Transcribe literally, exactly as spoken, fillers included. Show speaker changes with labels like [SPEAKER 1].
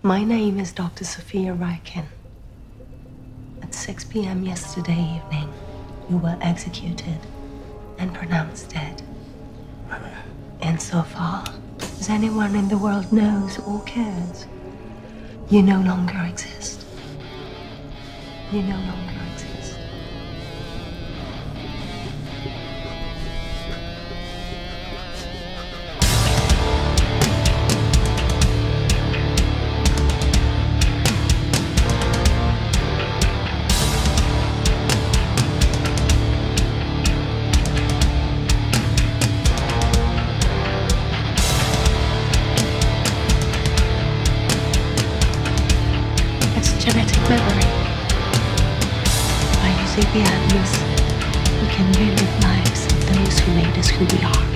[SPEAKER 1] My name is Doctor Sophia Ryken. At six p m yesterday evening, you were executed and pronounced dead. Insofar as anyone in the world knows or cares, you no longer exist. You no longer exist. Genetic memory. By using the Atlas, we can relive lives of those who made us who we are.